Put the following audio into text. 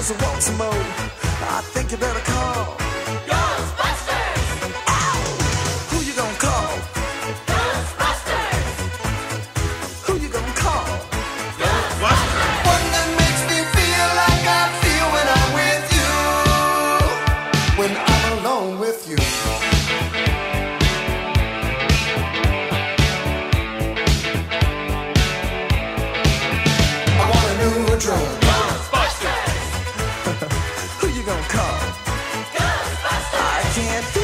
just want some more. I think you better call Ghostbusters! Ow! Who you gonna call? Ghostbusters! Who you gonna call? Ghostbusters! One that makes me feel like I feel when I'm with you, when I'm alone with you. I want a new drug. Ghostbusters! Who you gonna call? Ghostbusters! I can't